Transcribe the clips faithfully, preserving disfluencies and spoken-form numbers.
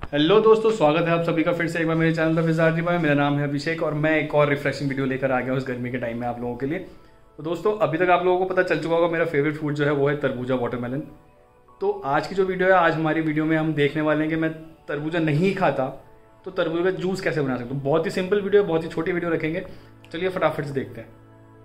Hello दोस्तों, स्वागत है आप सभी का फिर से एक बार मेरे चैनल पर फिजारजी भाई। मेरा नाम है अभिषेक और मैं एक और रिफ्रेशिंग वीडियो लेकर आ गया हूँ इस गर्मी के टाइम में आप लोगों के लिए। तो दोस्तों, अभी तक आप लोगों को पता चल चुका होगा मेरा फेवरेट फूड जो है वो है तरबूजा वाटरमेलन। तो आज की जो वीडियो है, आज हमारी वीडियो में हम देखने वाले हैं कि मैं तरबूजा नहीं खाता तो तरबूजा का जूस कैसे बना सकता हूँ। बहुत ही सिंपल वीडियो, बहुत ही छोटी वीडियो रखेंगे। चलिए फटाफट से देखते हैं।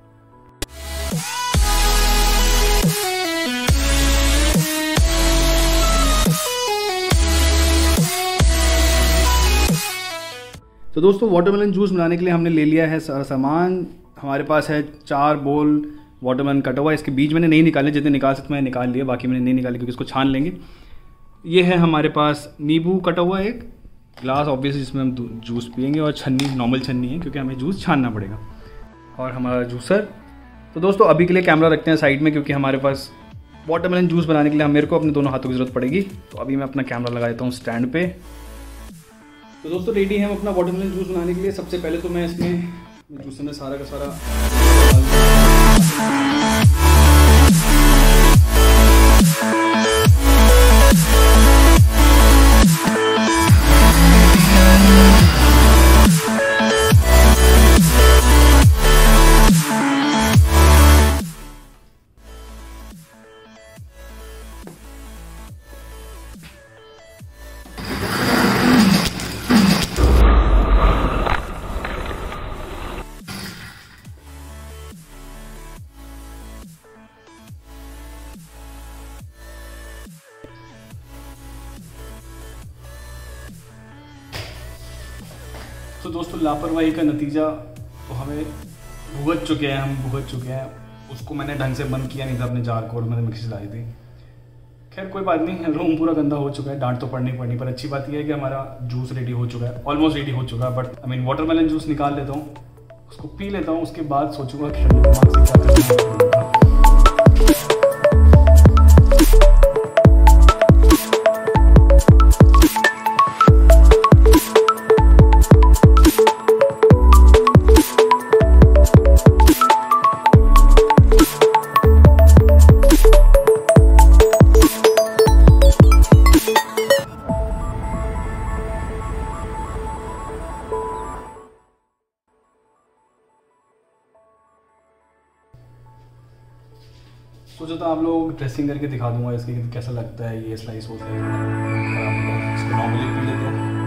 तो दोस्तों, वाटरमेलन जूस बनाने के लिए हमने ले लिया है सारा सामान। हमारे पास है चार बोल वाटरमेलन कटा हुआ। इसके बीज मैंने नहीं निकाले, जितने निकाल सकते मैंने निकाल लिए, बाकी मैंने नहीं निकाले क्योंकि इसको छान लेंगे। ये है हमारे पास नींबू कटा हुआ, एक ग्लास ऑब्वियसली जिसमें हम जूस पियेंगे, और छन्नी नॉर्मल छन्नी है क्योंकि हमें जूस छानना पड़ेगा, और हमारा जूसर। तो दोस्तों, अभी के लिए कैमरा रखते हैं साइड में क्योंकि हमारे पास वाटरमेलन जूस बनाने के लिए मेरे को अपने दोनों हाथों की ज़रूरत पड़ेगी। तो अभी मैं अपना कैमरा लगा देता हूँ स्टैंड पे। तो दोस्तों, रेडी है हम अपना वाटरमेलन जूस बनाने के लिए। सबसे पहले तो मैं इसमें जूस में सारा का सारा तो दोस्तों, लापरवाही का नतीजा तो हमें भुगत चुके हैं हम भुगत चुके हैं उसको मैंने ढंग से बंद किया नहीं था अपने जार को, और मैंने मिक्सी लाई थी। खैर कोई बात नहीं, रूम पूरा गंदा हो चुका है, डांट तो पड़नी पड़नी। पर अच्छी बात यह है कि हमारा जूस रेडी हो चुका है, ऑलमोस्ट रेडी हो चुका है। But I mean watermelon juice निकाल लेता हूँ, उसको पी लेता हूँ, उसके बाद सोचूंगा कि दिमाग से क्या करना है। सोचा था आप लोग ड्रेसिंग करके दिखा दूंगा इसके कैसा लगता है। ये स्लाइस होता है, नॉर्मली पी लेते हैं।